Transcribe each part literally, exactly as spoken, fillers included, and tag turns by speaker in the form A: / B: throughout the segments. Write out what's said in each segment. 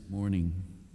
A: morning.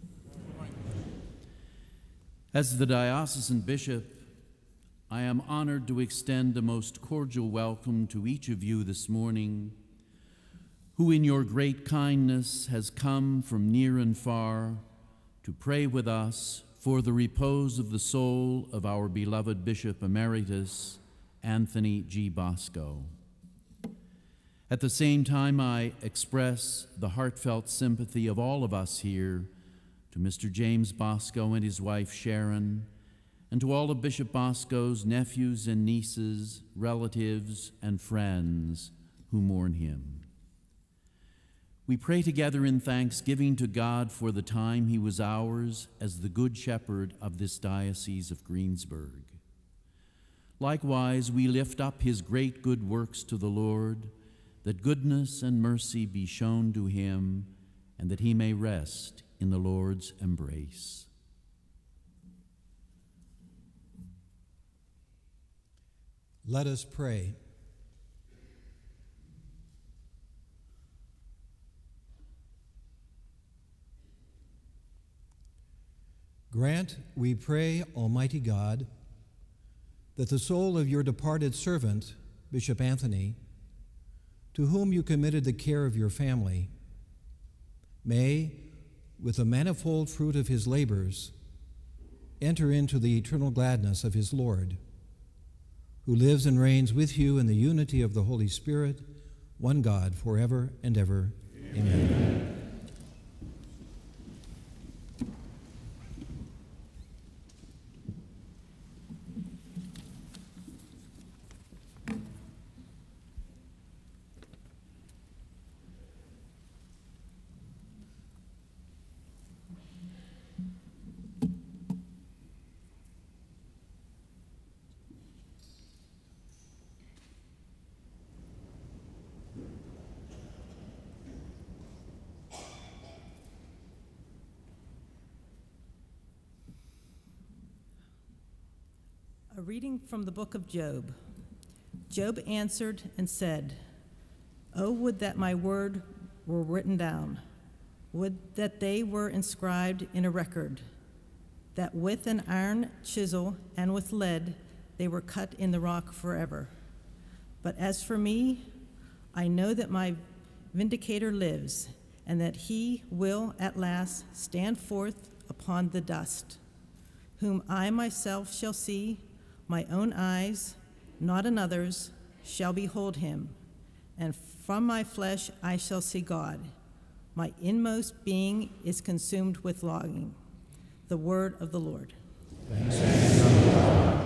A: As the diocesan bishop, I am honored to extend a most cordial welcome to each of you this morning, who in your great kindness has come from near and far to pray with us for the repose of the soul of our beloved Bishop Emeritus, Anthony G. Bosco. At the same time, I express the heartfelt sympathy of all of us here to Mister James Bosco and his wife Sharon, and to all of Bishop Bosco's nephews and nieces, relatives, and friends who mourn him. We pray together in thanksgiving to God for the time he was ours as the Good Shepherd of this Diocese of Greensburg. Likewise, we lift up his great good works to the Lord, that goodness and mercy be shown to him, and that he may rest in the Lord's embrace.
B: Let us pray. Grant, we pray, Almighty God, that the soul of your departed servant, Bishop Anthony, to whom you committed the care of your family, may, with the manifold fruit of his labors, enter into the eternal gladness of his Lord, who lives and reigns with you in the unity of the Holy Spirit, one God, forever and ever. Amen. Amen.
C: A reading from the book of Job. Job answered and said, "Oh, would that my word were written down, would that they were inscribed in a record, that with an iron chisel and with lead they were cut in the rock forever. But as for me, I know that my vindicator lives, and that he will at last stand forth upon the dust, whom I myself shall see. My own eyes, not another's, shall behold him, and from my flesh I shall see God. My inmost being is consumed with longing." The word of the Lord.
B: Thanks be to God.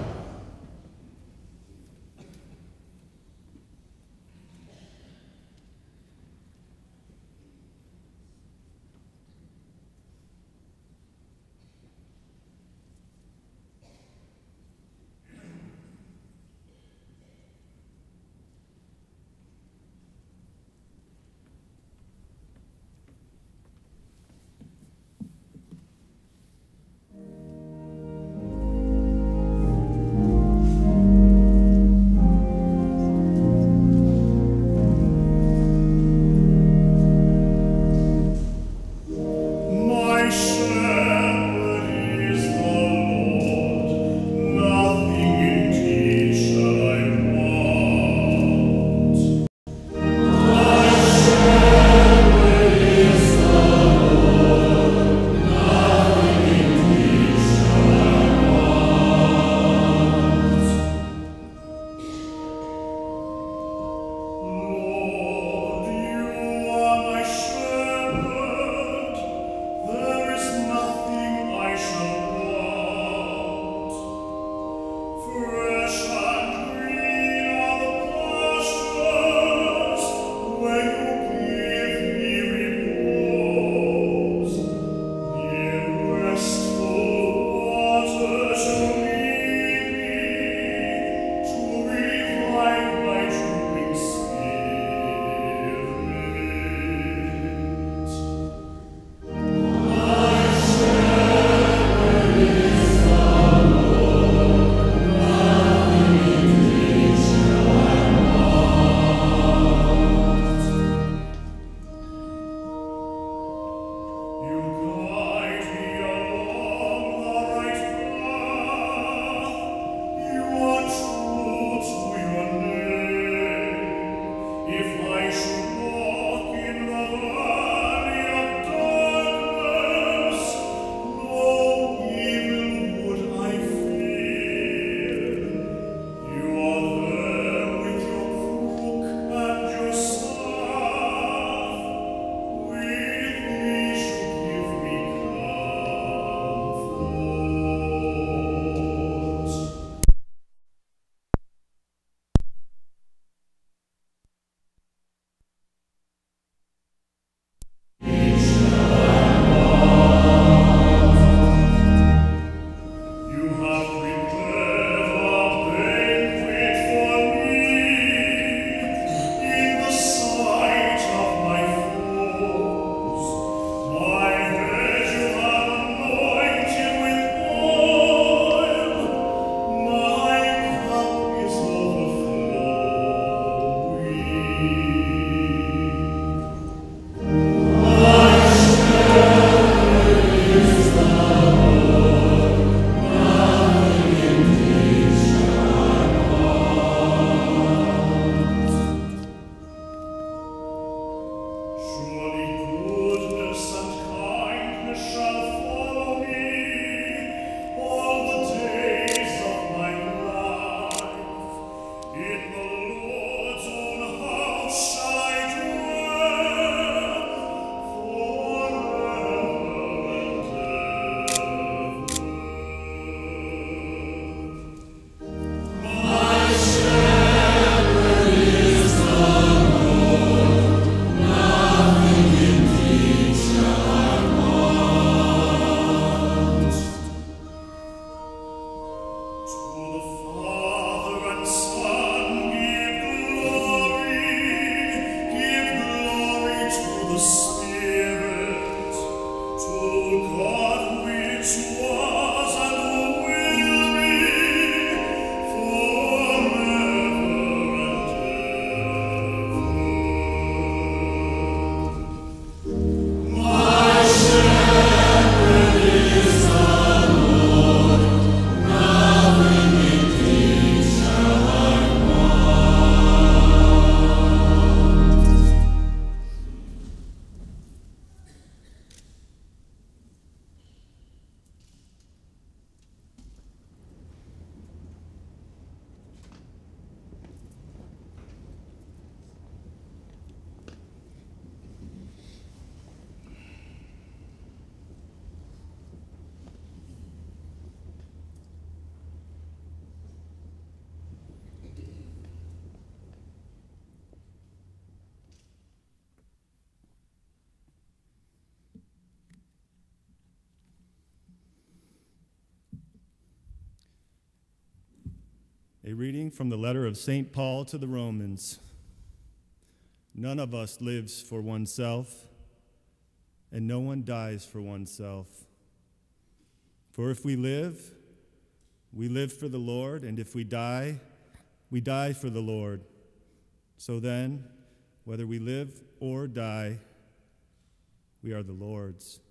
D: A reading from the letter of Saint Paul to the Romans. None of us lives for oneself, and no one dies for oneself. For if we live, we live for the Lord, and if we die, we die for the Lord. So then, whether we live or die, we are the Lord's.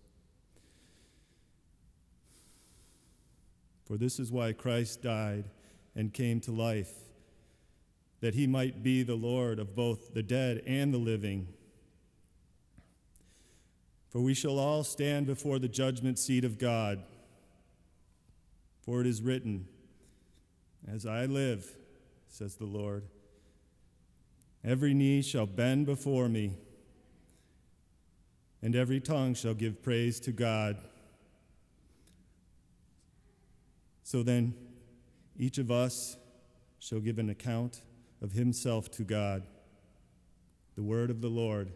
D: For this is why Christ died and came to life, that he might be the Lord of both the dead and the living. For we shall all stand before the judgment seat of God. For it is written, "As I live," says the Lord, "every knee shall bend before me, and every tongue shall give praise to God." So then, each of us shall give an account of himself to God. The word of the Lord.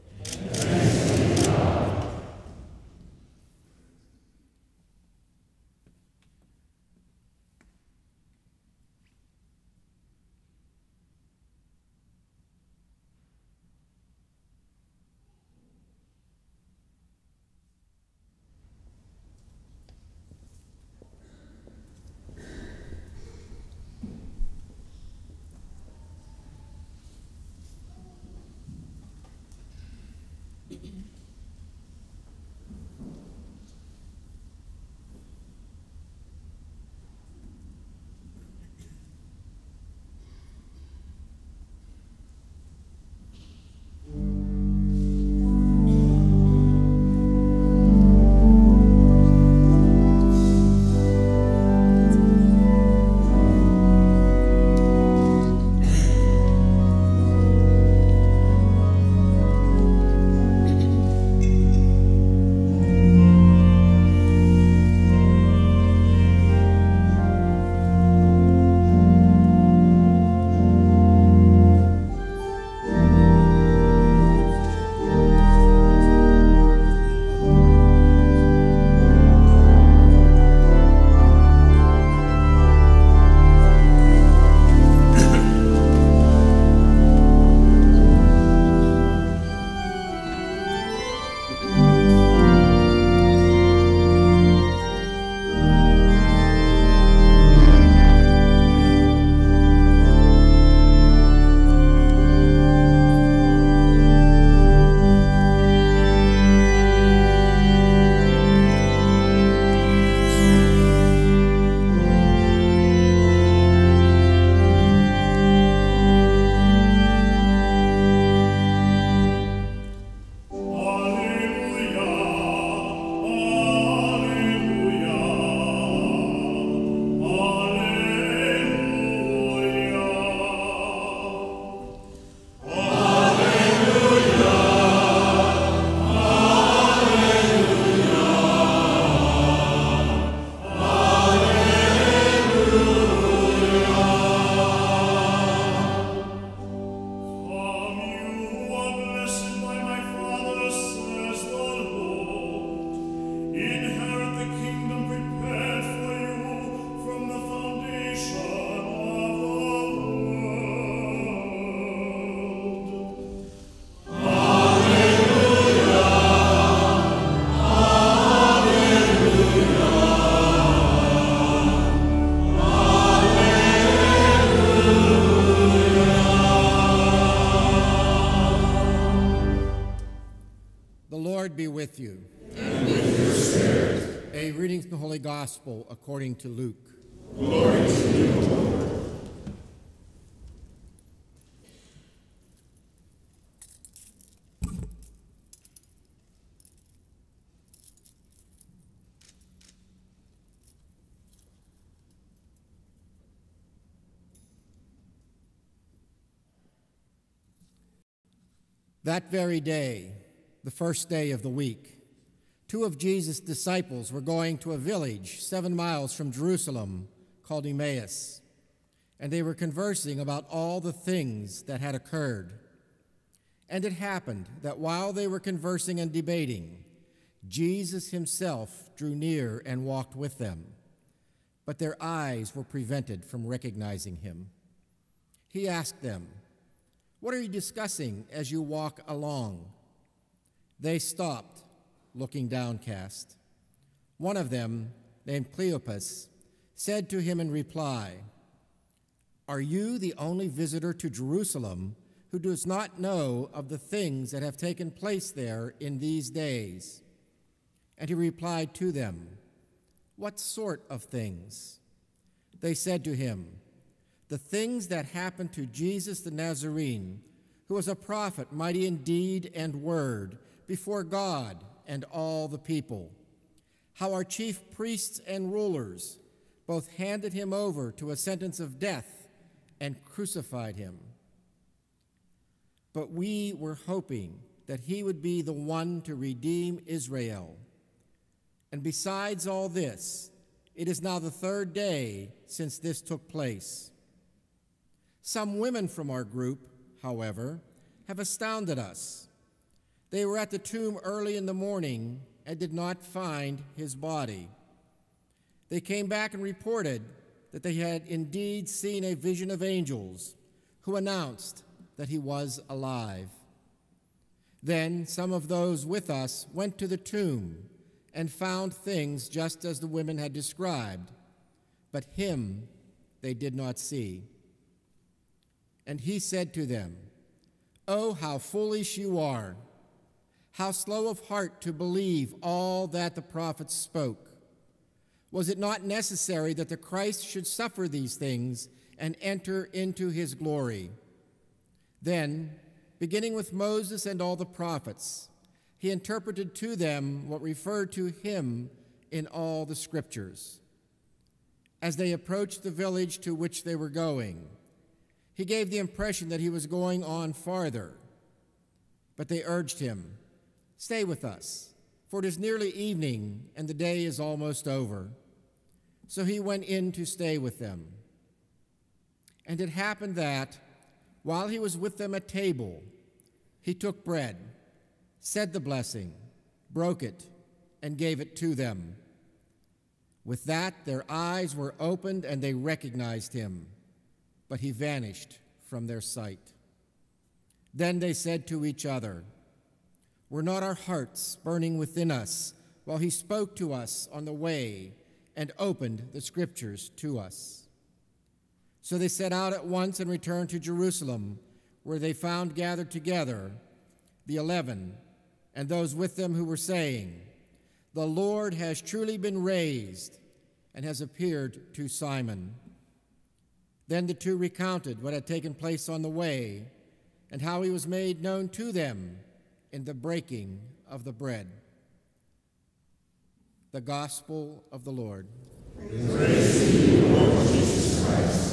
E: Be with you. And with your spirit. A reading from the Holy Gospel according to Luke.
F: Glory to you, Lord.
E: That very day, the first day of the week, two of Jesus' disciples were going to a village seven miles from Jerusalem called Emmaus, and they were conversing about all the things that had occurred. And it happened that while they were conversing and debating, Jesus himself drew near and walked with them. but their eyes were prevented from recognizing him. He asked them, "What are you discussing as you walk along?" They stopped, looking downcast. One of them, named Cleopas, said to him in reply, "Are you the only visitor to Jerusalem who does not know of the things that have taken place there in these days?" And he replied to them, "What sort of things?" They said to him, "The things that happened to Jesus the Nazarene, who was a prophet, mighty in deed and word, before God and all the people. How our chief priests and rulers both handed him over to a sentence of death and crucified him. But we were hoping that he would be the one to redeem Israel. And besides all this, it is now the third day since this took place. Some women from our group, however, have astounded us. They were at the tomb early in the morning and did not find his body. They came back and reported that they had indeed seen a vision of angels who announced that he was alive. Then some of those with us went to the tomb and found things just as the women had described, but him they did not see. And he said to them, "Oh, how foolish you are! How slow of heart to believe all that the prophets spoke. Was it not necessary that the Christ should suffer these things and enter into his glory?" Then, beginning with Moses and all the prophets, he interpreted to them what referred to him in all the scriptures. As they approached the village to which they were going, he gave the impression that he was going on farther. But they urged him, "Stay with us, for it is nearly evening and the day is almost over." So he went in to stay with them. And it happened that, while he was with them at table, he took bread, said the blessing, broke it, and gave it to them. With that, their eyes were opened and they recognized him, but he vanished from their sight. Then they said to each other, "Were not our hearts burning within us while he spoke to us on the way and opened the scriptures to us?" So they set out at once and returned to Jerusalem, where they found gathered together the eleven and those with them who were saying, "The Lord has truly been raised and has appeared to Simon." Then the two recounted what had taken place on the way and how he was made known to them in the breaking of the bread. The Gospel of the Lord.
F: Praise to you, Lord Jesus Christ.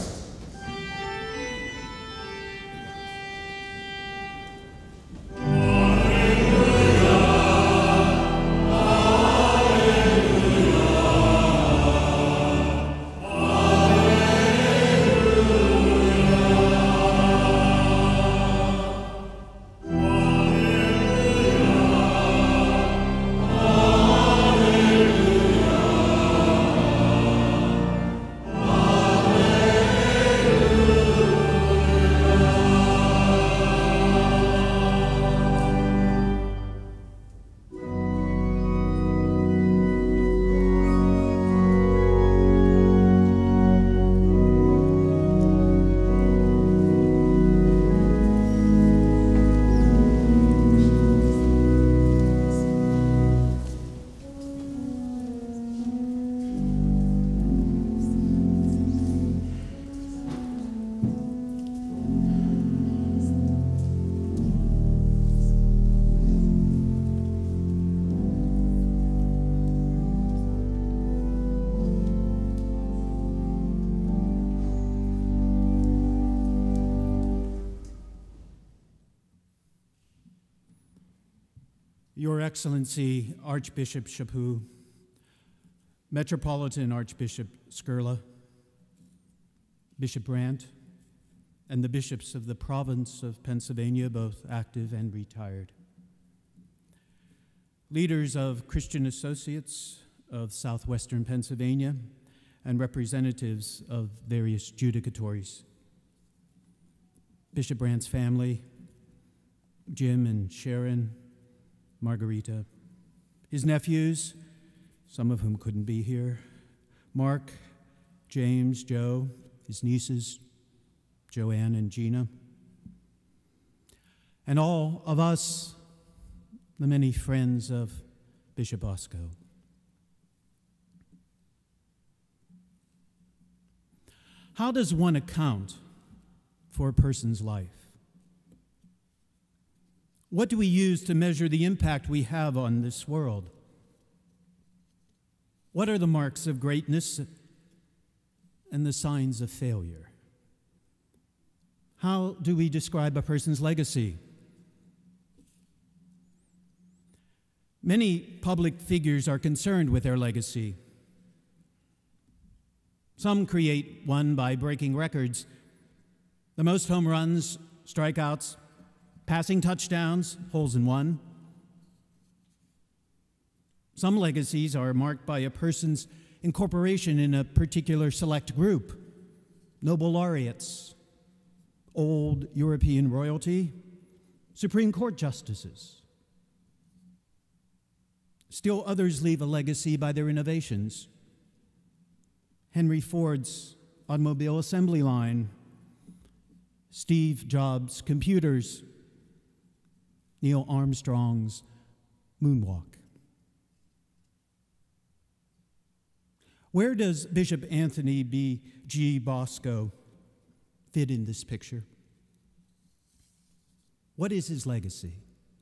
G: Your Excellency, Archbishop Chaput, Metropolitan Archbishop Skurla, Bishop Brandt, and the bishops of the province of Pennsylvania, both active and retired. Leaders of Christian Associates of southwestern Pennsylvania, and representatives of various judicatories. Bishop Brandt's family, Jim and Sharon, Margarita, his nephews, some of whom couldn't be here, Mark, James, Joe, his nieces, Joanne and Gina, and all of us, the many friends of Bishop Bosco. How does one account for a person's life? What do we use to measure the impact we have on this world? What are the marks of greatness and the signs of failure? How do we describe a person's legacy? Many public figures are concerned with their legacy. Some create one by breaking records. The most home runs, strikeouts, passing touchdowns, holes in one. Some legacies are marked by a person's incorporation in a particular select group. Nobel laureates, old European royalty, Supreme Court justices. Still others leave a legacy by their innovations. Henry Ford's automobile assembly line, Steve Jobs' computers, Neil Armstrong's moonwalk. Where does Bishop Anthony B. G. Bosco fit in this picture? What is his legacy?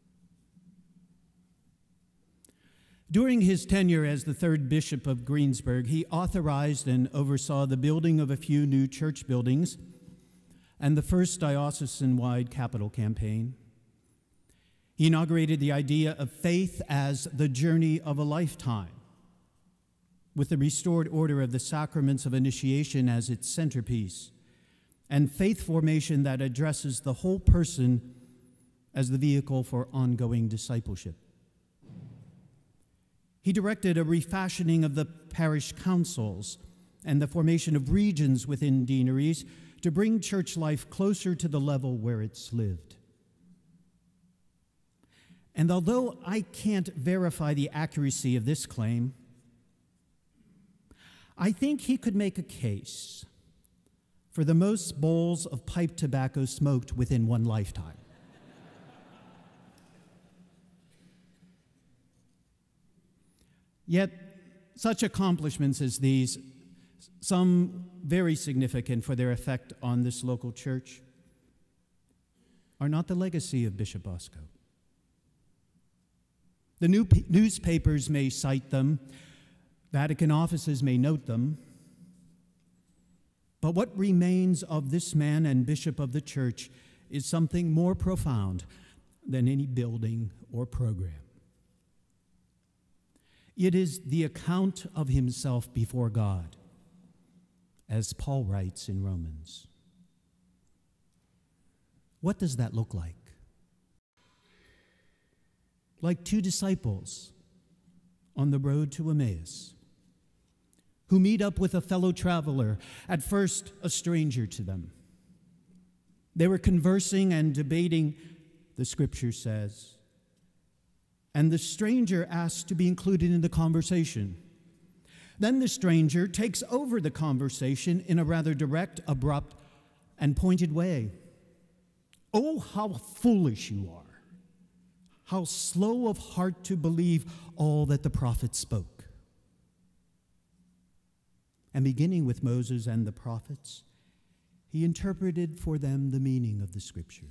G: During his tenure as the third Bishop of Greensburg, he authorized and oversaw the building of a few new church buildings and the first diocesan-wide capital campaign. He inaugurated the idea of faith as the journey of a lifetime, with the restored order of the sacraments of initiation as its centerpiece, and faith formation that addresses the whole person as the vehicle for ongoing discipleship. He directed a refashioning of the parish councils and the formation of regions within deaneries to bring church life closer to the level where it's lived. And although I can't verify the accuracy of this claim, I think he could make a case for the most bowls of pipe tobacco smoked within one lifetime. Yet, such accomplishments as these, some very significant for their effect on this local church, are not the legacy of Bishop Bosco. The new newspapers may cite them, Vatican offices may note them, but what remains of this man and bishop of the church is something more profound than any building or program. It is the account of himself before God, as Paul writes in Romans. What does that look like? Like two disciples on the road to Emmaus, who meet up with a fellow traveler, at first a stranger to them. They were conversing and debating, the scripture says, and the stranger asks to be included in the conversation. Then the stranger takes over the conversation in a rather direct, abrupt, and pointed way. Oh, how foolish you are! How slow of heart to believe all that the prophets spoke. And beginning with Moses and the prophets, he interpreted for them the meaning of the scriptures.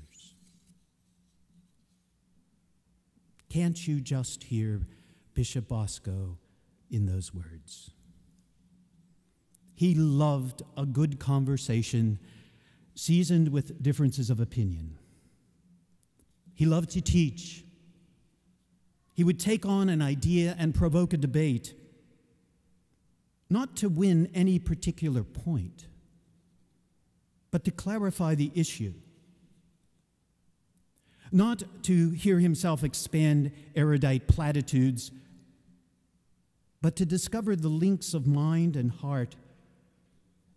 G: Can't you just hear Bishop Bosco in those words? He loved a good conversation seasoned with differences of opinion. He loved to teach. He would take on an idea and provoke a debate, not to win any particular point, but to clarify the issue. Not to hear himself expand erudite platitudes, but to discover the links of mind and heart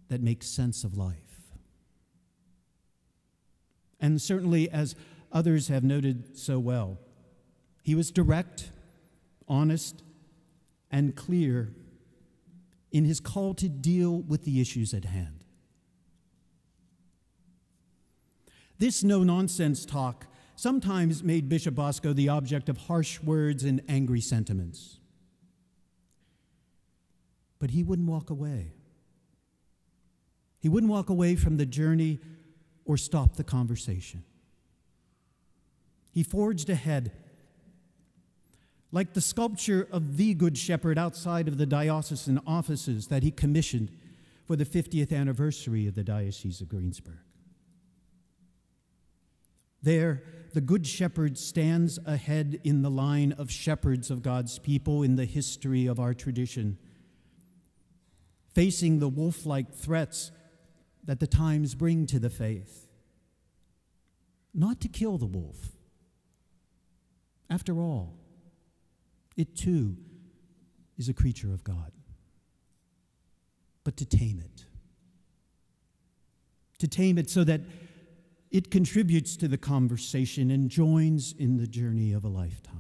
G: that makes sense of life. And certainly, as others have noted so well, he was direct, honest, and clear in his call to deal with the issues at hand. This no-nonsense talk sometimes made Bishop Bosco the object of harsh words and angry sentiments. But he wouldn't walk away. He wouldn't walk away from the journey or stop the conversation. He forged ahead, like the sculpture of the Good Shepherd outside of the diocesan offices that he commissioned for the fiftieth anniversary of the Diocese of Greensburg. There, the Good Shepherd stands ahead in the line of shepherds of God's people in the history of our tradition, facing the wolf-like threats that the times bring to the faith. Not to kill the wolf. After all, it too is a creature of God. But to tame it. To tame it so that it contributes to the conversation and joins in the journey of a lifetime.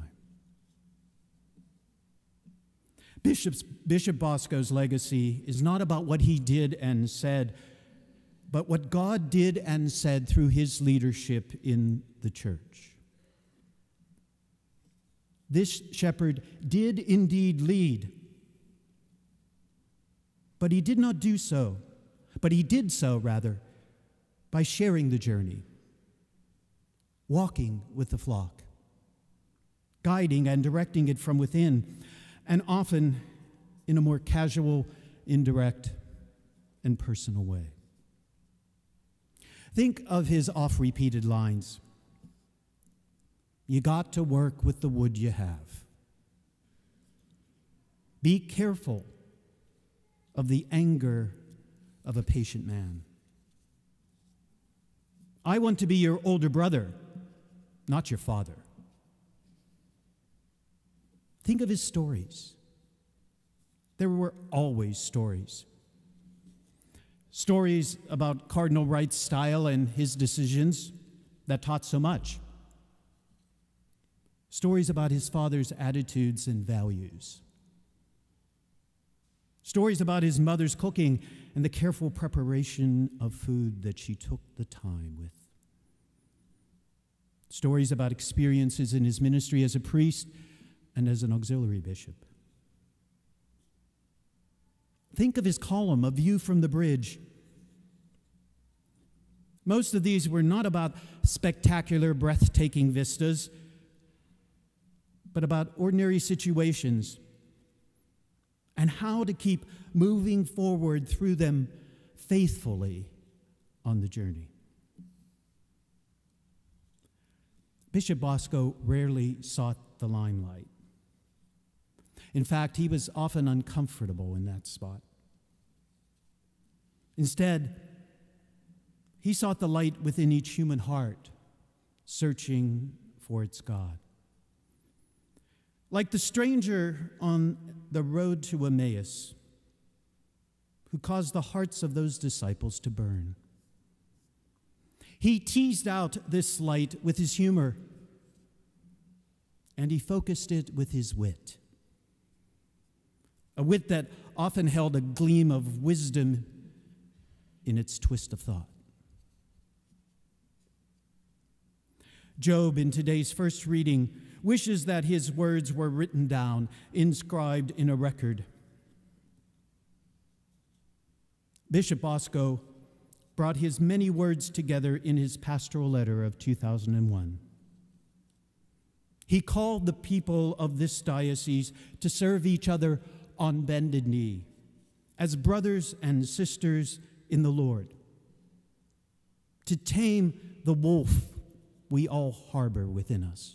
G: Bishop's, Bishop Bosco's legacy is not about what he did and said, but what God did and said through his leadership in the church. This shepherd did indeed lead, but he did not do so, but he did so, rather, by sharing the journey, walking with the flock, guiding and directing it from within, and often in a more casual, indirect, and personal way. Think of his oft-repeated lines. You got to work with the wood you have. Be careful of the anger of a patient man. I want to be your older brother, not your father. Think of his stories. There were always stories. Stories about Cardinal Wright's style and his decisions that taught so much. Stories about his father's attitudes and values. Stories about his mother's cooking and the careful preparation of food that she took the time with. Stories about experiences in his ministry as a priest and as an auxiliary bishop. Think of his column, A View from the Bridge. Most of these were not about spectacular, breathtaking vistas, but about ordinary situations and how to keep moving forward through them faithfully on the journey. Bishop Bosco rarely sought the limelight. In fact, he was often uncomfortable in that spot. Instead, he sought the light within each human heart, searching for its God. Like the stranger on the road to Emmaus, who caused the hearts of those disciples to burn. He teased out this light with his humor, and he focused it with his wit. A wit that often held a gleam of wisdom in its twist of thought. Job, in today's first reading, wishes that his words were written down, inscribed in a record. Bishop Bosco brought his many words together in his pastoral letter of two thousand one. He called the people of this diocese to serve each other on bended knee, as brothers and sisters in the Lord, to tame the wolf we all harbor within us.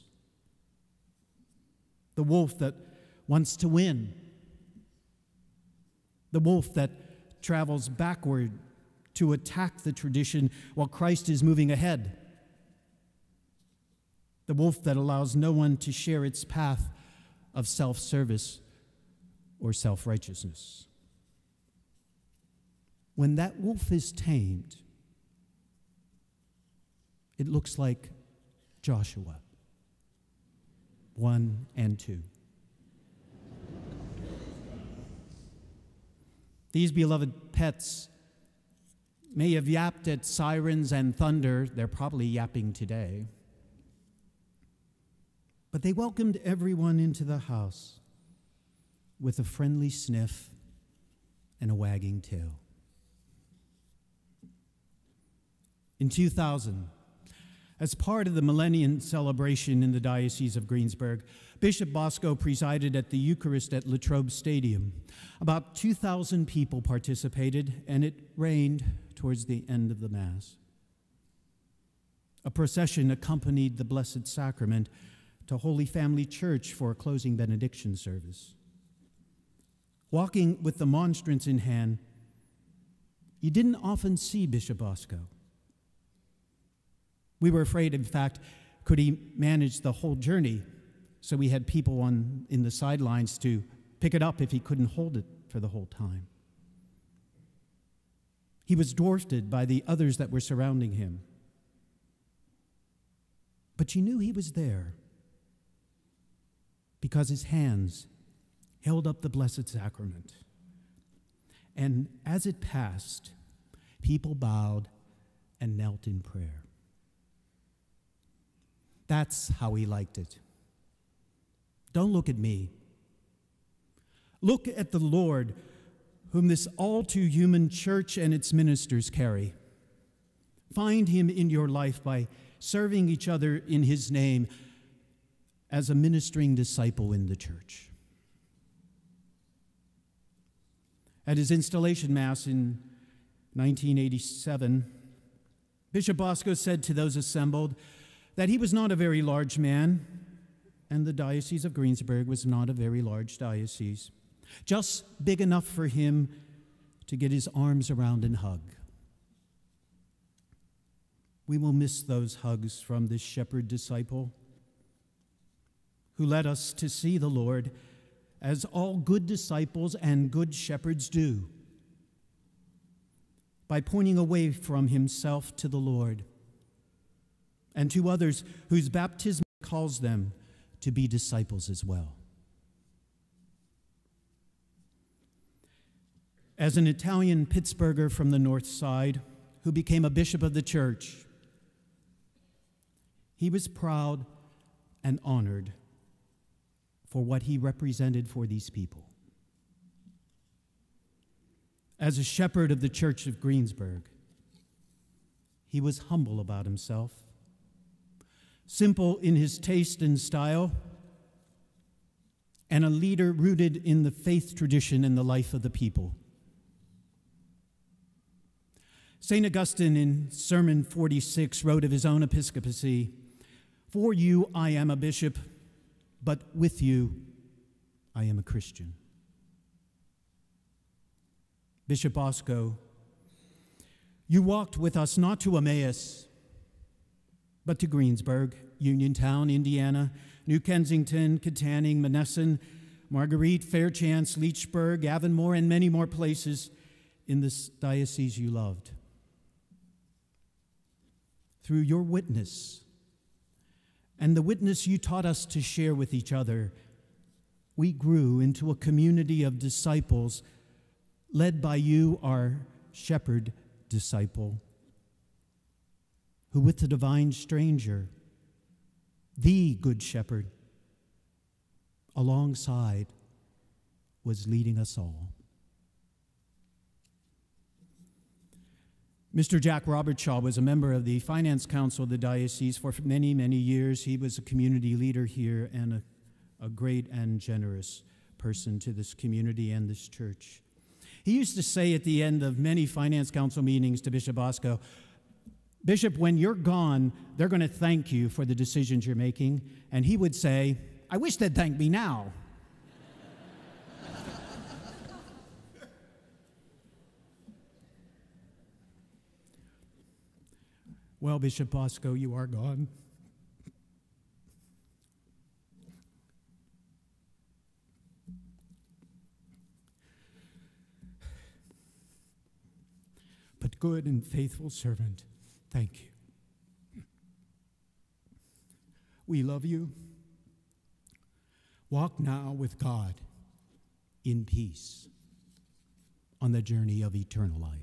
G: The wolf that wants to win. The wolf that travels backward to attack the tradition while Christ is moving ahead. The wolf that allows no one to share its path of self-service or self-righteousness. when that wolf is tamed, it looks like Joshua one and two. These beloved pets may have yapped at sirens and thunder. They're probably yapping today. But they welcomed everyone into the house with a friendly sniff and a wagging tail. In two thousand, as part of the Millennium celebration in the Diocese of Greensburg, Bishop Bosco presided at the Eucharist at Latrobe Stadium. About two thousand people participated, and it rained towards the end of the Mass. A procession accompanied the Blessed Sacrament to Holy Family Church for a closing benediction service. Walking with the monstrance in hand, you didn't often see Bishop Bosco. We were afraid, in fact, could he manage the whole journey? So we had people on in the sidelines to pick it up if he couldn't hold it for the whole time. He was dwarfed by the others that were surrounding him. But you knew he was there because his hands held up the Blessed Sacrament. And as it passed, people bowed and knelt in prayer. That's how he liked it. Don't look at me. Look at the Lord, whom this all-too-human church and its ministers carry. Find him in your life by serving each other in his name as a ministering disciple in the church. At his installation Mass in nineteen eighty-seven, Bishop Bosco said to those assembled that he was not a very large man, and the Diocese of Greensburg was not a very large diocese, just big enough for him to get his arms around and hug. We will miss those hugs from this shepherd disciple who led us to see the Lord as all good disciples and good shepherds do, by pointing away from himself to the Lord and to others whose baptism calls them to be disciples as well. As an Italian Pittsburgher from the North Side who became a bishop of the church, he was proud and honored for what he represented for these people. As a shepherd of the Church of Greensburg, he was humble about himself, simple in his taste and style, and a leader rooted in the faith tradition and the life of the people. Saint Augustine in Sermon forty-six wrote of his own episcopacy, "For you I am a bishop, but with you I am a Christian." Bishop Bosco, you walked with us not to Emmaus, but to Greensburg, Uniontown, Indiana, New Kensington, Katanning, Monessen, Marguerite, Fairchance, Leechburg, Avonmore, and many more places in this diocese you loved. Through your witness and the witness you taught us to share with each other, we grew into a community of disciples led by you, our shepherd disciple, who with the divine stranger, the good shepherd, alongside was leading us all. Mister Jack Robertshaw was a member of the Finance Council of the Diocese for many, many years. He was a community leader here and a, a great and generous person to this community and this church. He used to say at the end of many Finance Council meetings to Bishop Bosco, "Bishop, when you're gone, they're going to thank you for the decisions you're making." And he would say, "I wish they'd thank me now." Well, Bishop Bosco, you are gone. good and faithful servant, thank you. We love you. Walk now with God in peace on the journey of eternal life.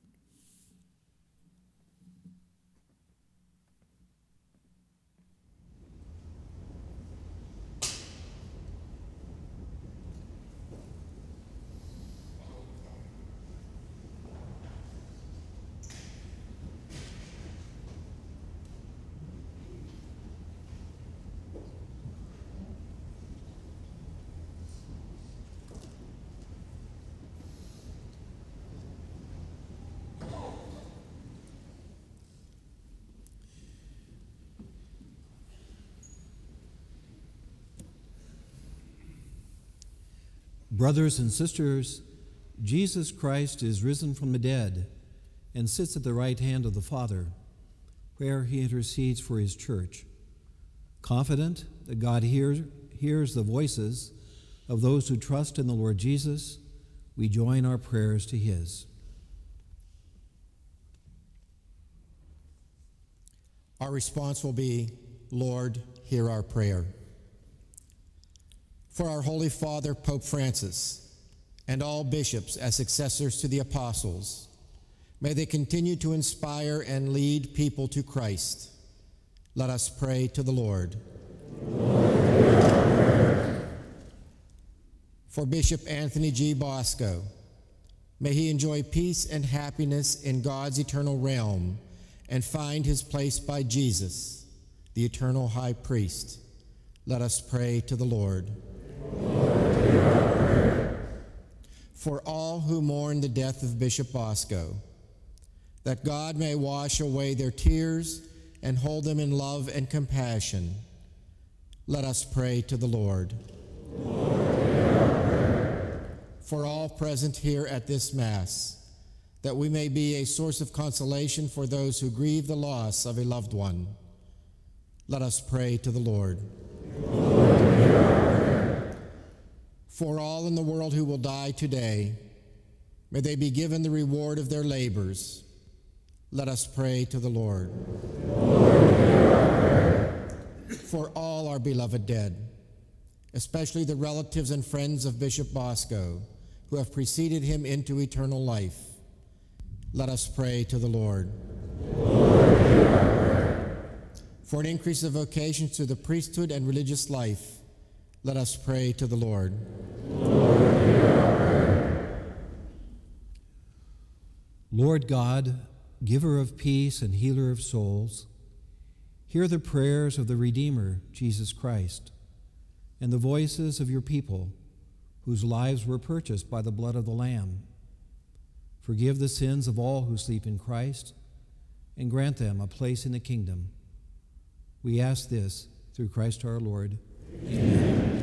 B: Brothers and sisters, Jesus Christ is risen from the dead and sits at the right hand of the Father, where he intercedes for his church. Confident that God hears, hears the voices of those who trust in the Lord Jesus, we join our prayers to his.
E: Our response will be, Lord, hear our prayer. For our Holy Father, Pope Francis, and all bishops as successors to the apostles, may they continue to inspire and lead people to Christ. Let us pray to the Lord. Lord, for Bishop Anthony G. Bosco, may he enjoy peace and happiness in God's eternal realm and find his place by Jesus, the eternal high priest. Let us pray to the Lord. Lord, hear our prayer. For all who mourn the death of Bishop Bosco, that God may wash away their tears and hold them in love and compassion, let us pray to the Lord. Lord, hear our prayer. For all present here at this Mass, that we may be a source of consolation for those who grieve the loss of a loved one, let us pray to the Lord. Lord, hear our prayer. For all in the world who will die today, may they be given the reward of their labors. Let us pray to the Lord. Lord, hear our prayer. For all our beloved dead, especially the relatives and friends of Bishop Bosco, who have preceded him into eternal life, let us pray to the Lord. Lord, hear our prayer. For an increase of vocations to the priesthood and religious life, let us pray to the Lord. Lord, hear our prayer.
B: Lord God, giver of peace and healer of souls, hear the prayers of the Redeemer, Jesus Christ, and the voices of your people, whose lives were purchased by the blood of the Lamb. Forgive the sins of all who sleep in Christ, and grant them a place in the kingdom. We ask this through Christ our Lord. Amen.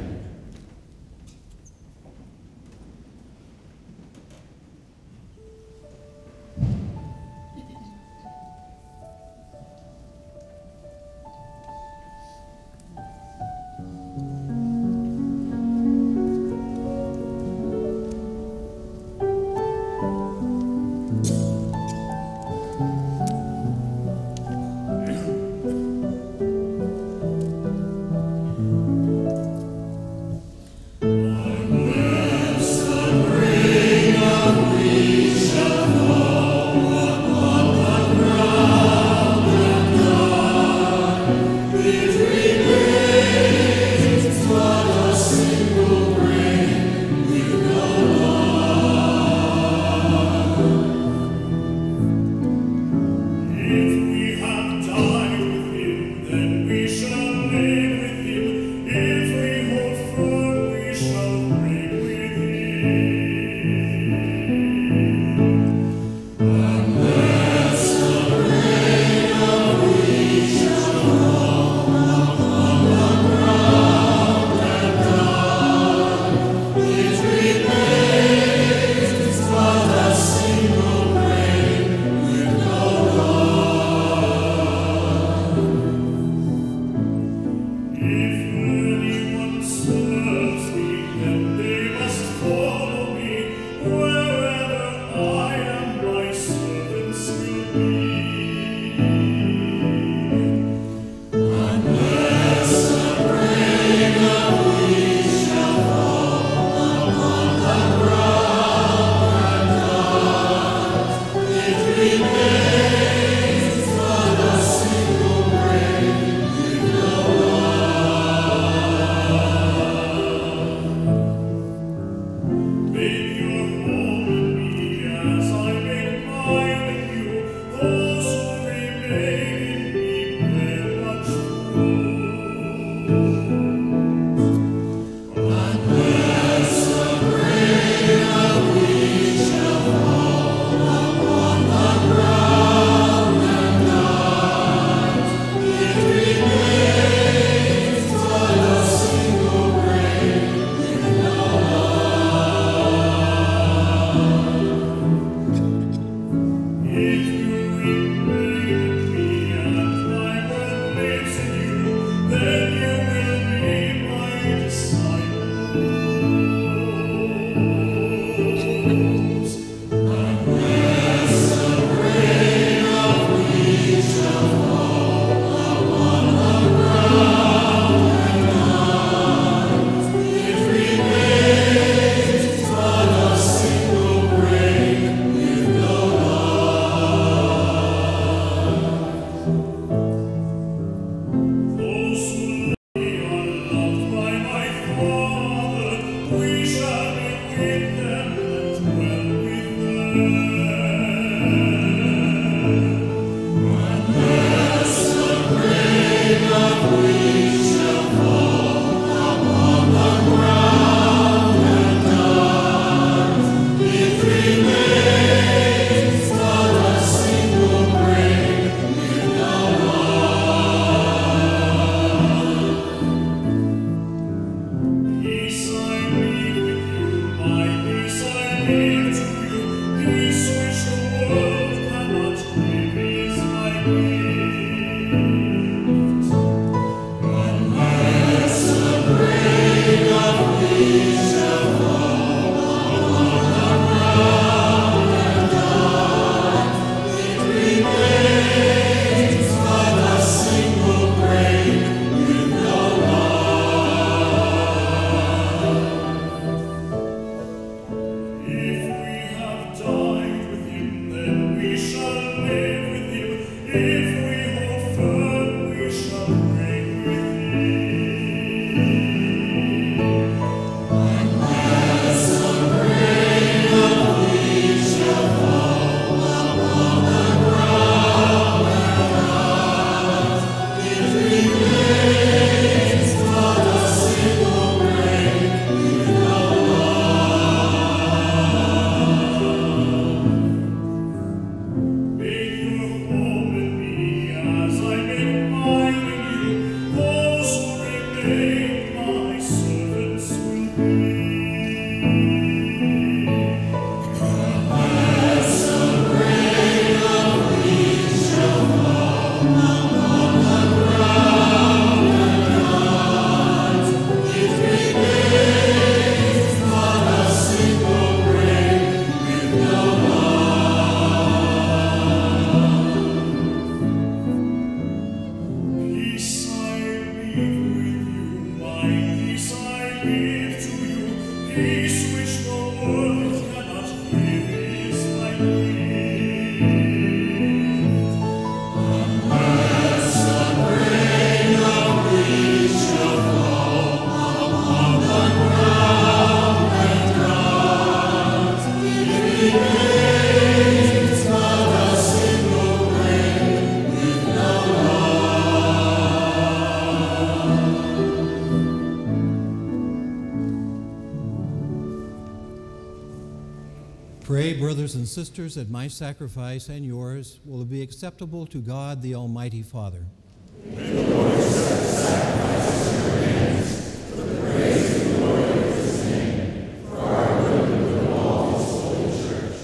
B: Pray, brothers and sisters, that my sacrifice and yours will be acceptable to God, the Almighty Father.
F: May the Lord accept the sacrifice of your hands for the praise and glory of his name, for our good and good of all his holy church.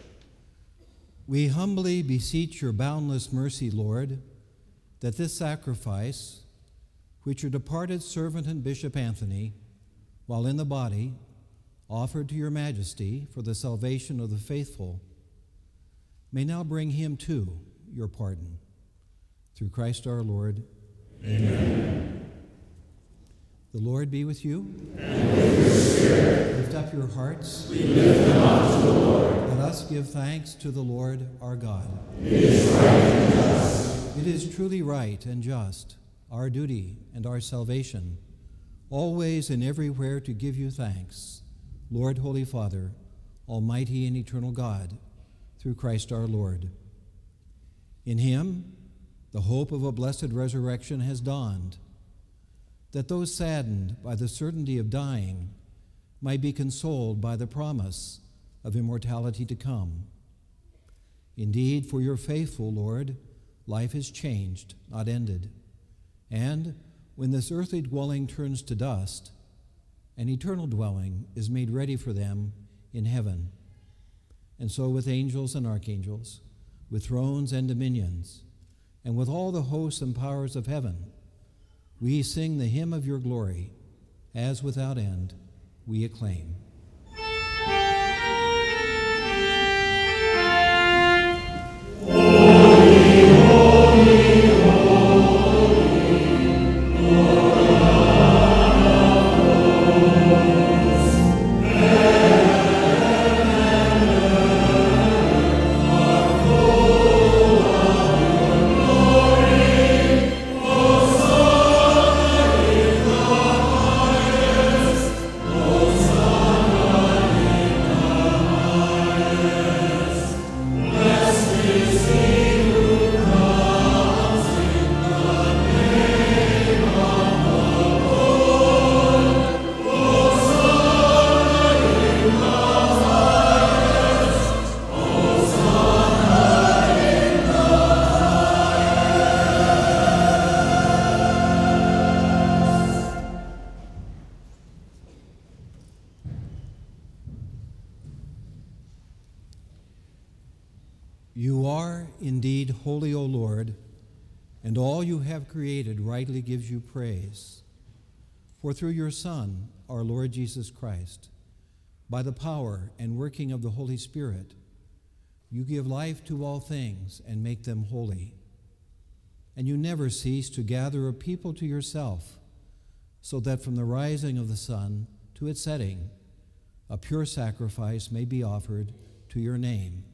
B: We humbly beseech your boundless mercy, Lord, that this sacrifice, which your departed servant and Bishop Anthony, while in the body, offered to your majesty for the salvation of the faithful, may now bring him to your pardon. Through Christ our Lord.
F: Amen.
B: The Lord be with you.
F: And with your spirit.
B: Lift up your hearts.
F: We lift them up to the Lord.
B: Let us give thanks to the Lord our God.
F: It is right and just.
B: It is truly right and just, our duty and our salvation, always and everywhere to give you thanks, Lord, Holy Father, Almighty and eternal God, through Christ our Lord. In him, the hope of a blessed resurrection has dawned, that those saddened by the certainty of dying might be consoled by the promise of immortality to come. Indeed, for your faithful, Lord, life is changed, not ended. And when this earthly dwelling turns to dust, an eternal dwelling is made ready for them in heaven. And so with angels and archangels, with thrones and dominions, and with all the hosts and powers of heaven, we sing the hymn of your glory, as without end we acclaim. You are indeed holy, O Lord, and all you have created rightly gives you praise. For through your Son, our Lord Jesus Christ, by the power and working of the Holy Spirit, you give life to all things and make them holy. And you never cease to gather a people to yourself, so that from the rising of the sun to its setting, a pure sacrifice may be offered to your name.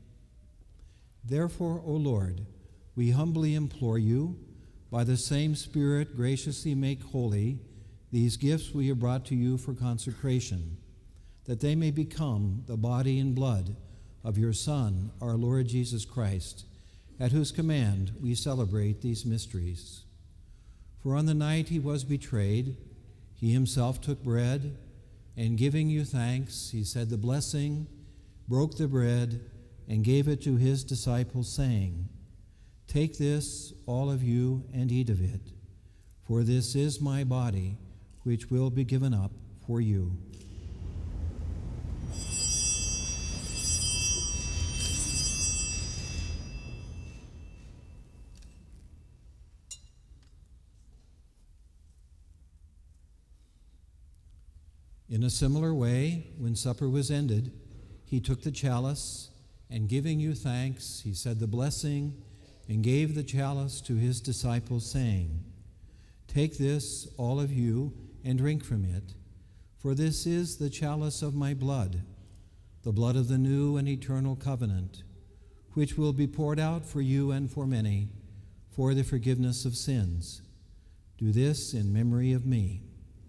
B: Therefore, O Lord, we humbly implore you, by the same Spirit graciously make holy these gifts we have brought to you for consecration, that they may become the body and blood of your Son, our Lord Jesus Christ, at whose command we celebrate these mysteries. For on the night he was betrayed, he himself took bread, and giving you thanks, he said the blessing, broke the bread, and gave it to his disciples, saying, "Take this, all of you, and eat of it, for this is my body, which will be given up for you. In a similar way, when supper was ended, he took the chalice, and giving you thanks, he said the blessing and gave the chalice to his disciples, saying, "Take this, all of you, and drink from it, for this is the chalice of my blood, the blood of the new and eternal covenant, which will be poured out for you and for many for the forgiveness of sins. Do this in memory of me."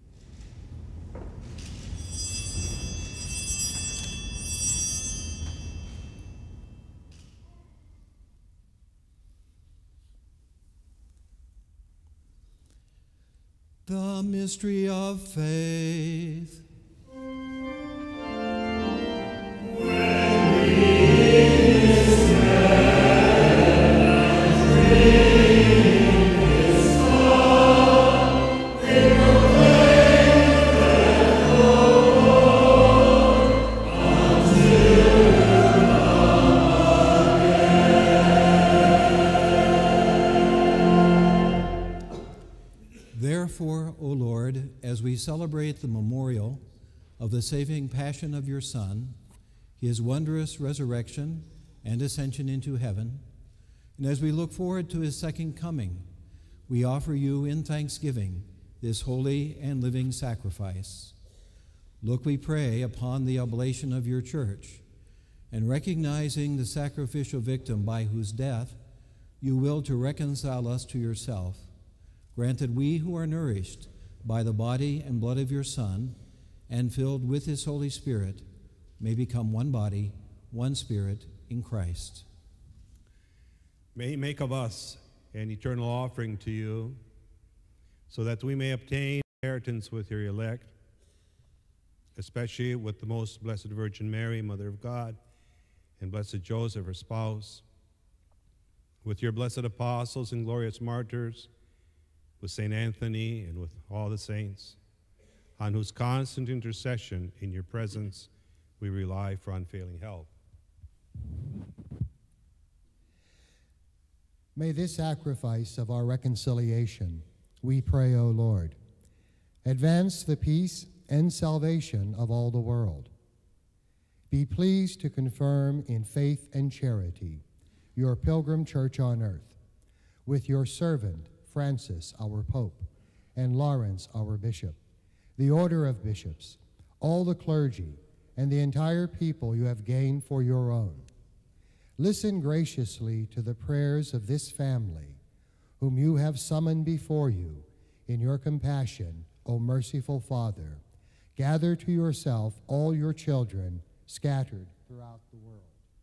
B: The mystery of faith. Therefore, O Lord, as we celebrate the memorial of the saving passion of your Son, his wondrous resurrection and ascension into heaven, and as we look forward to his second coming, we offer you in thanksgiving this holy and living sacrifice. Look, we pray, upon the oblation of your church, and recognizing the sacrificial victim by whose death you will to reconcile us to yourself, grant that we who are nourished by the body and blood of your Son and filled with his Holy Spirit may become one body, one spirit in Christ.
H: May he make of us an eternal offering to you, so that we may obtain inheritance with your elect, especially with the most blessed Virgin Mary, Mother of God, and blessed Joseph, her spouse, with your blessed apostles and glorious martyrs, with Saint Anthony and with all the saints, on whose constant intercession in your presence we rely for unfailing help.
I: May this sacrifice of our reconciliation, we pray, O Lord, advance the peace and salvation of all the world. Be pleased to confirm in faith and charity your pilgrim church on earth, with your servant Francis, our Pope, and Lawrence, our Bishop, the order of bishops, all the clergy, and the entire people you have gained for your own. Listen graciously to the prayers of this family, whom you have summoned before you in your compassion, O merciful Father. Gather to yourself all your children scattered throughout the world.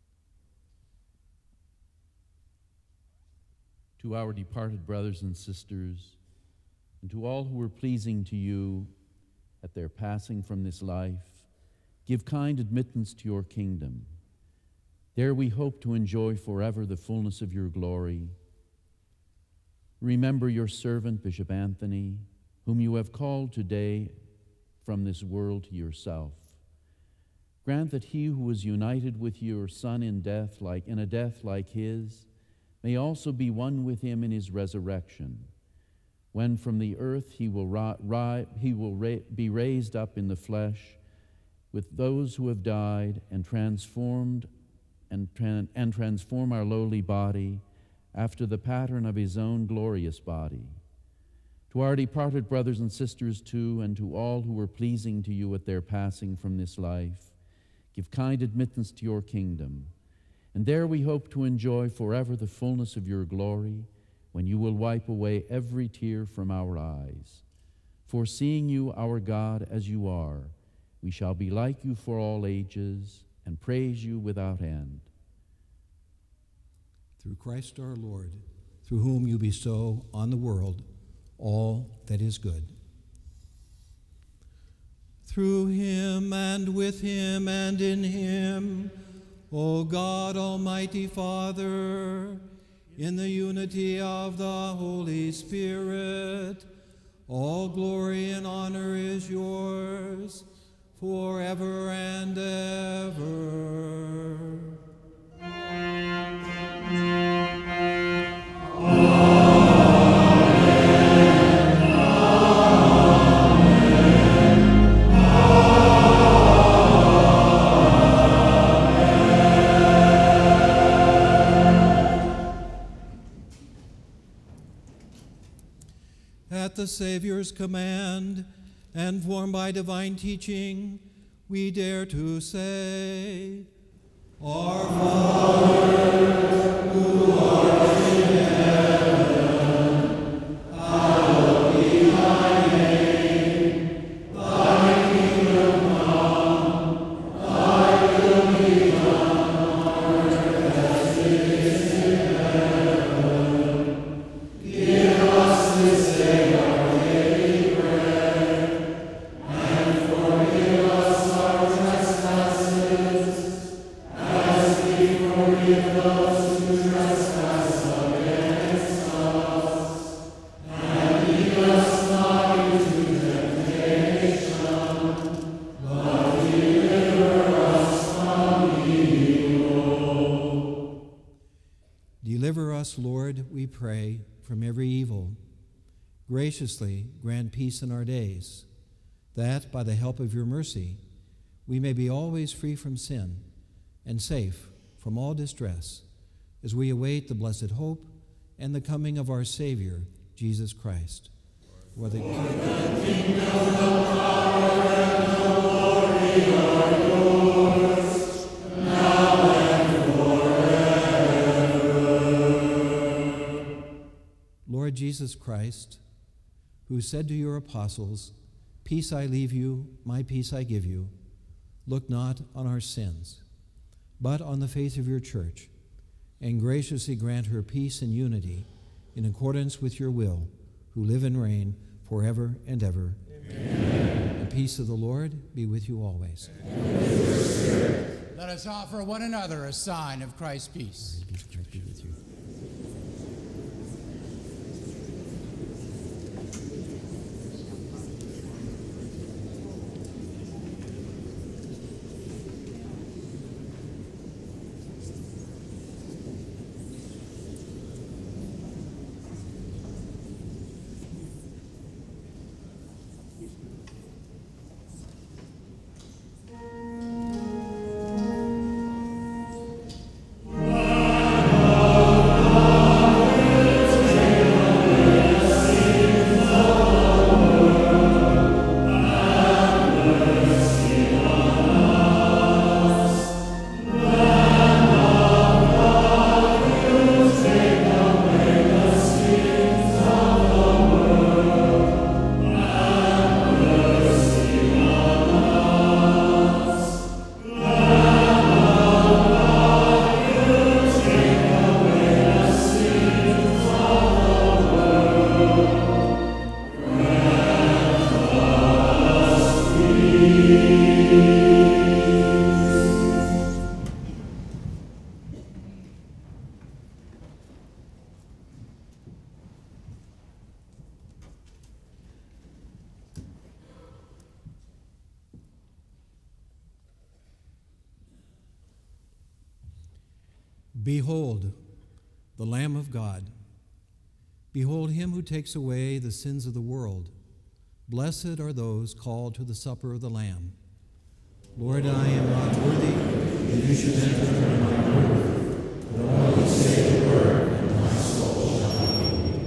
A: To our departed brothers and sisters, and to all who were pleasing to you at their passing from this life, give kind admittance to your kingdom. There we hope to enjoy forever the fullness of your glory. Remember your servant, Bishop Anthony, whom you have called today from this world to yourself. Grant that he who was united with your Son in death, like in a death like his, may also be one with him in his resurrection, when from the earth he will, ri- ri- he will ra- be raised up in the flesh with those who have died, and transformed and, tran- and transform our lowly body after the pattern of his own glorious body. To our departed brothers and sisters too, and to all who were pleasing to you at their passing from this life, give kind admittance to your kingdom. And there we hope to enjoy forever the fullness of your glory, when you will wipe away every tear from our eyes. For seeing you, our God, as you are, we shall be like you for all ages, and praise you without end.
B: Through Christ our Lord, through whom you bestow on the world all that is good. Through him, and with him, and in him, O God, Almighty Father, in the unity of the Holy Spirit, All glory and honor is yours forever and ever. At the Savior's command, and formed by divine teaching, we dare to say, Our Father, who art in heaven, hallowed be thy name. Thy kingdom come, thy will be done on earth as it is in heaven. Give us this day Lord, we pray, from every evil. Graciously grant peace in our days, that by the help of your mercy we may be always free from sin and safe from all distress, as we await the blessed hope and the coming of our Savior, Jesus Christ. For the kingdom, the power, and the glory are yours, now and forever. Lord Jesus Christ, who said to your apostles, "Peace I leave you, my peace I give you," look not on our sins, but on the faith of your church, and graciously grant her peace and unity in accordance with your will, who live and reign forever and ever. Amen. The peace of the Lord be with you always. And with your spirit.
J: Let us offer one another a sign of Christ's peace.
B: Peace of Christ be with you. Behold, the Lamb of God. Behold him who takes away the sins of the world. Blessed are those called to the supper of the Lamb. Lord, I am not worthy that you should enter into my roof, but only say the word, and my soul shall heal.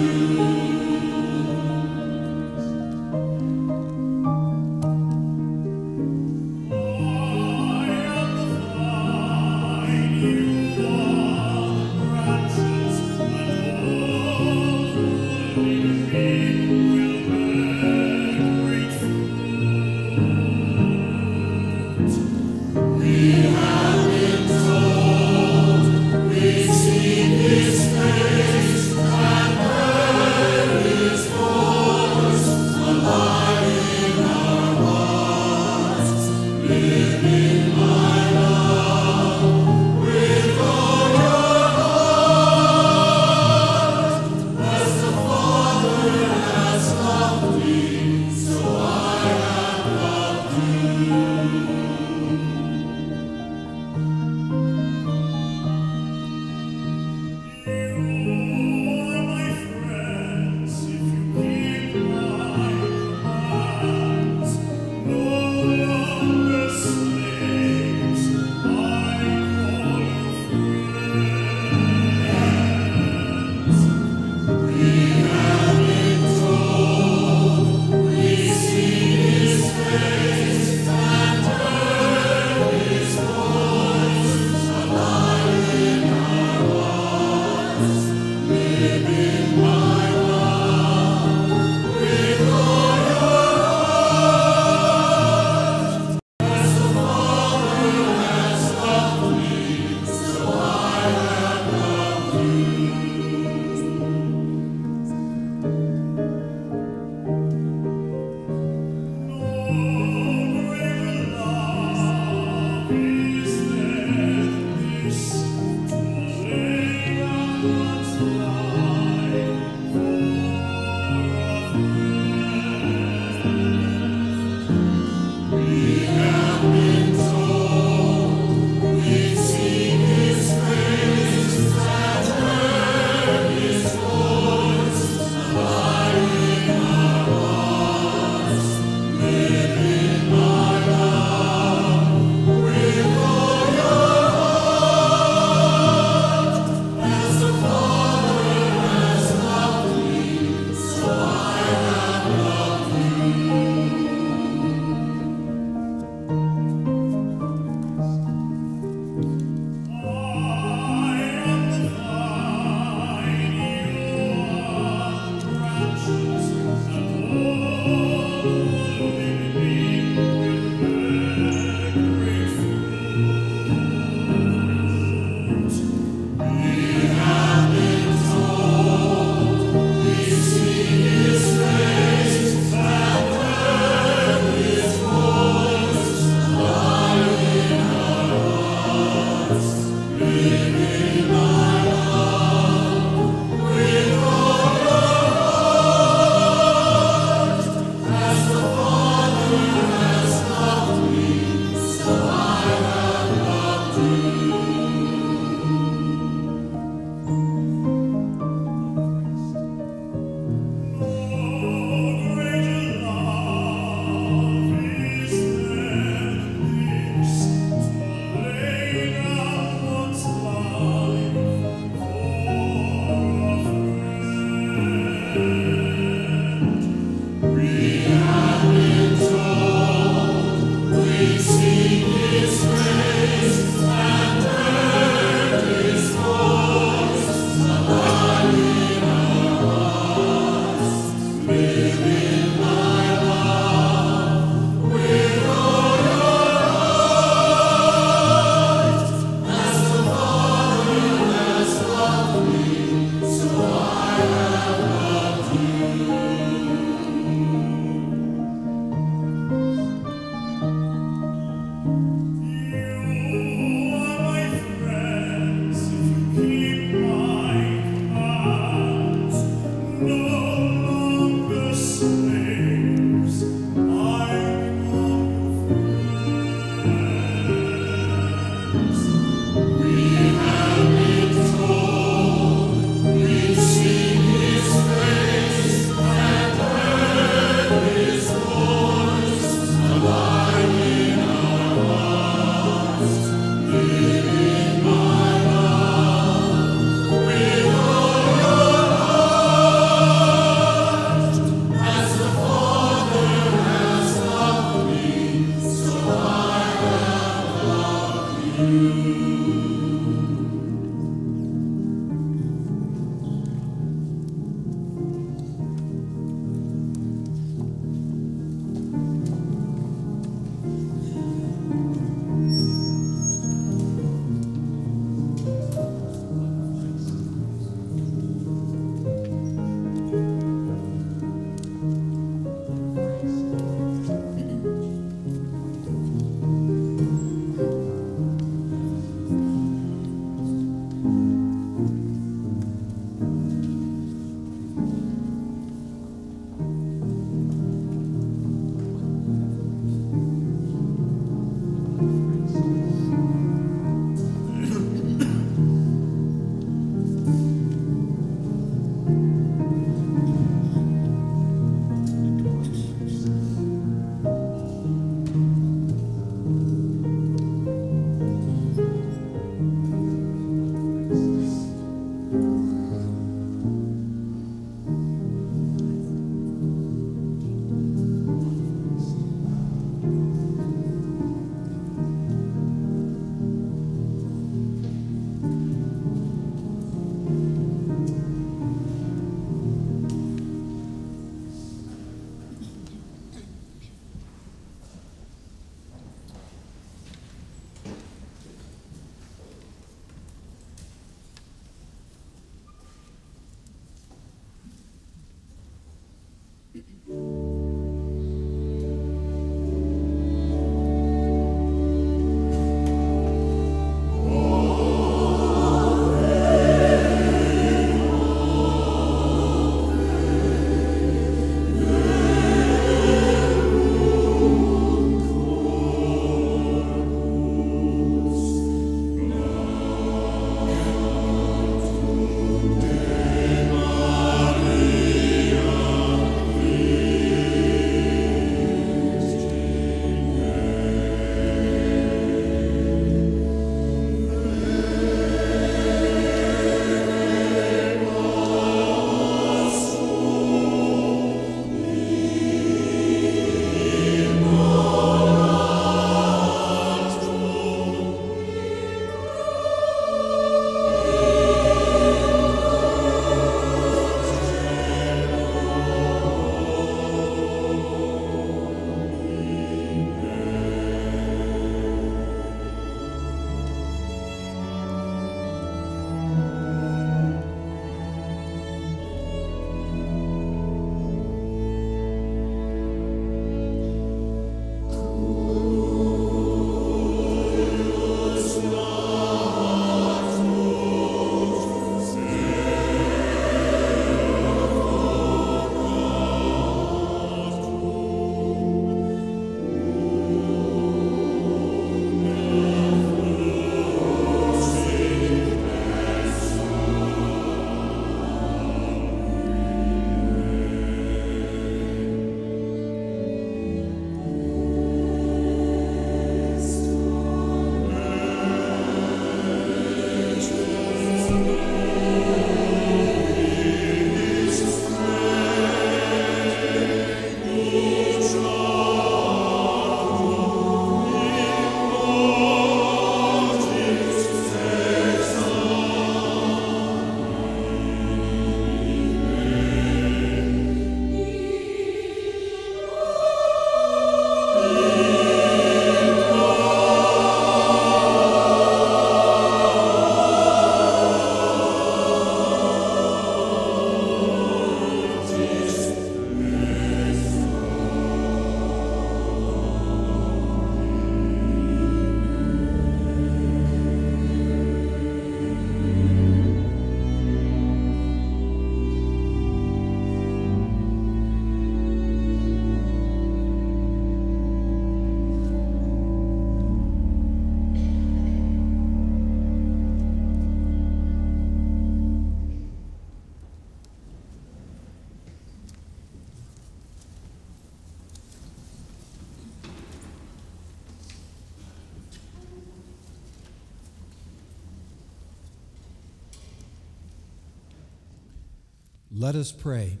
B: Let us pray.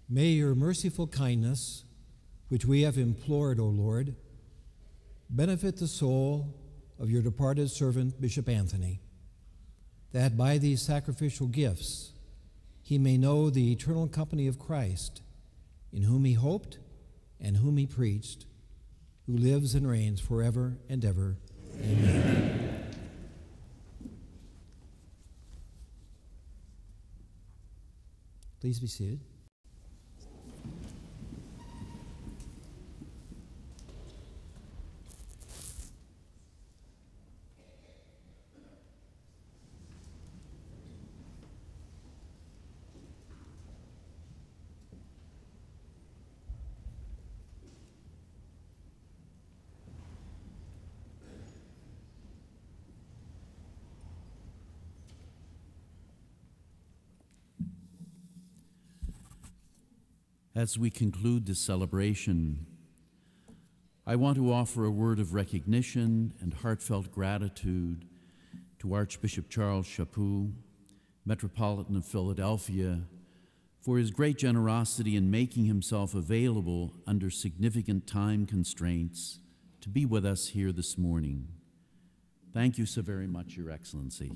B: May your merciful kindness, which we have implored, O Lord, benefit the soul of your departed servant, Bishop Anthony, that by these sacrificial gifts he may know the eternal company of Christ, in whom he hoped and whom he preached, who lives and reigns forever and ever. Amen. Please be seated.
A: As we conclude this celebration, I want to offer a word of recognition and heartfelt gratitude to Archbishop Charles Chaput, Metropolitan of Philadelphia, for his great generosity in making himself available under significant time constraints to be with us here this morning. Thank you so very much, Your Excellency.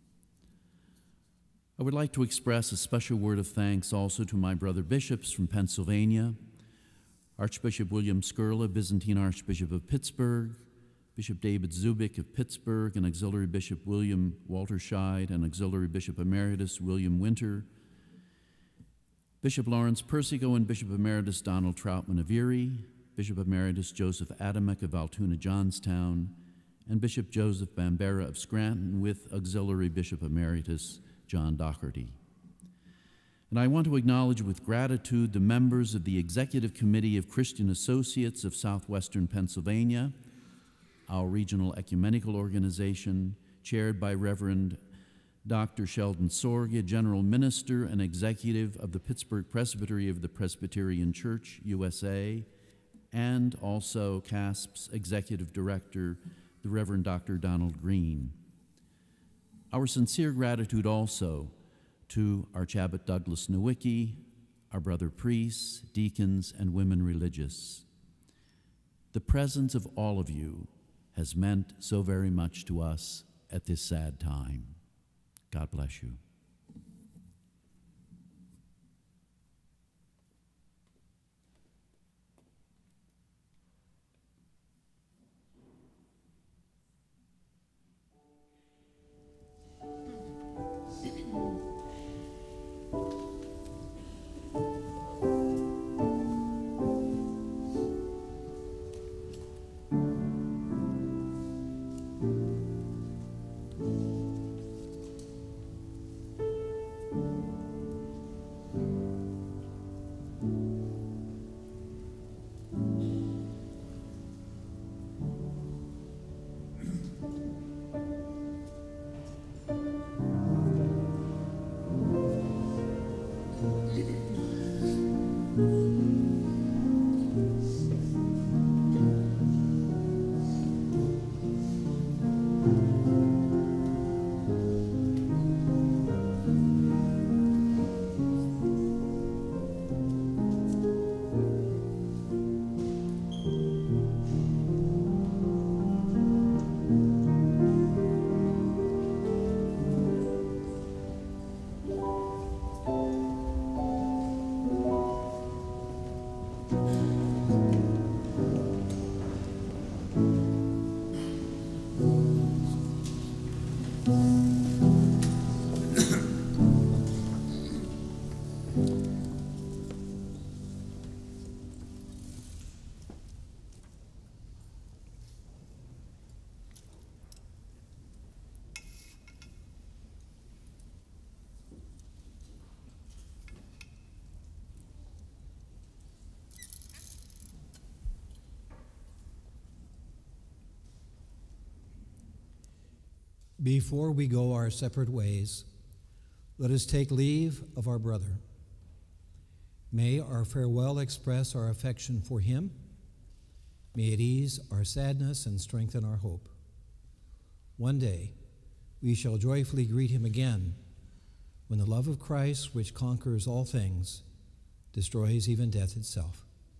A: I would like to express a special word of thanks also to my brother bishops from Pennsylvania, Archbishop William Skurla, Byzantine Archbishop of Pittsburgh, Bishop David Zubik of Pittsburgh, and Auxiliary Bishop William Walterscheid, and Auxiliary Bishop Emeritus William Winter, Bishop Lawrence Persico and Bishop Emeritus Donald Troutman of Erie, Bishop Emeritus Joseph Adamek of Altoona Johnstown, and Bishop Joseph Bambera of Scranton, with Auxiliary Bishop Emeritus John Doherty. And I want to acknowledge with gratitude the members of the Executive Committee of Christian Associates of Southwestern Pennsylvania, our regional ecumenical organization, chaired by Reverend Doctor Sheldon Sorge, General Minister and Executive of the Pittsburgh Presbytery of the Presbyterian Church, U S A, and also C A S P's Executive Director, the Reverend Doctor Donald Green. Our sincere gratitude also to Archabbot Douglas Nowicki, our brother priests, deacons, and women religious. The presence of all of you has meant so very much to us at this sad time. God bless you.
B: Before we go our separate ways, let us take leave of our brother. May our farewell express our affection for him. May it ease our sadness and strengthen our hope. One day, we shall joyfully greet him again when the love of Christ, which conquers all things, destroys even death itself.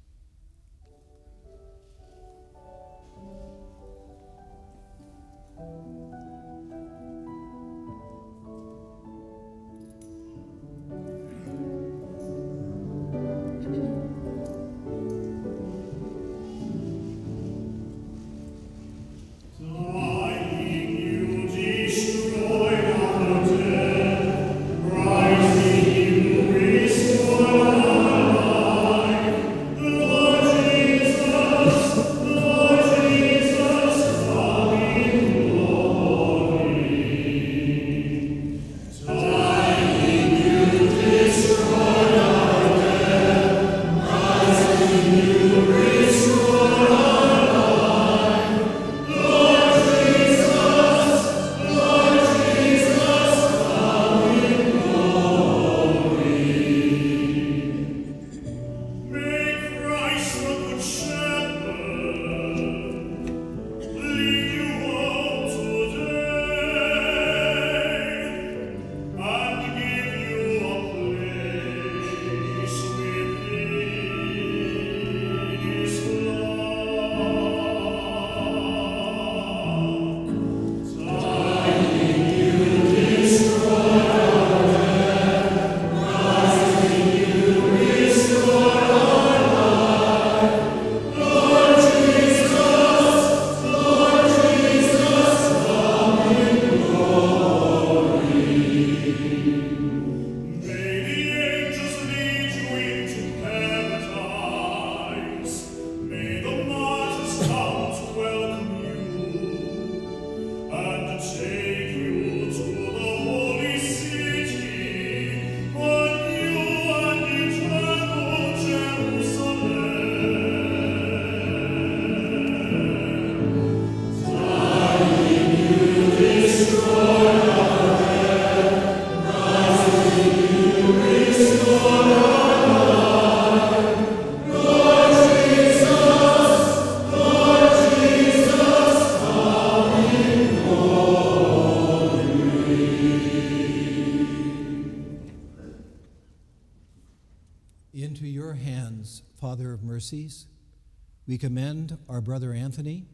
B: Into your hands, Father of mercies, we commend our brother Anthony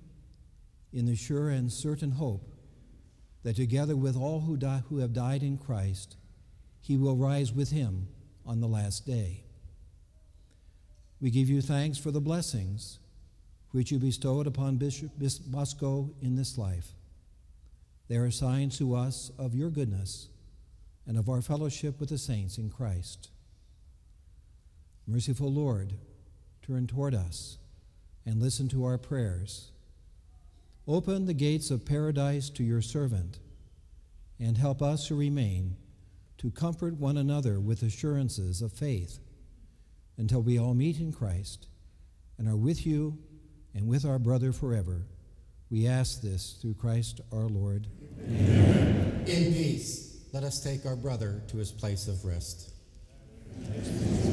B: in the sure and certain hope that together with all who, die, who have died in Christ, he will rise with him on the last day. We give you thanks for the blessings which you bestowed upon Bishop Bosco in this life. They are signs to us of your goodness and of our fellowship with the saints in Christ. Merciful Lord, turn toward us and listen to our prayers. Open the gates of paradise to your servant and help us to remain to comfort one another with assurances of faith until we all meet in Christ and are with you and with our brother forever. We ask this through Christ our Lord. Amen.
E: In peace, let us take our brother to his place of rest.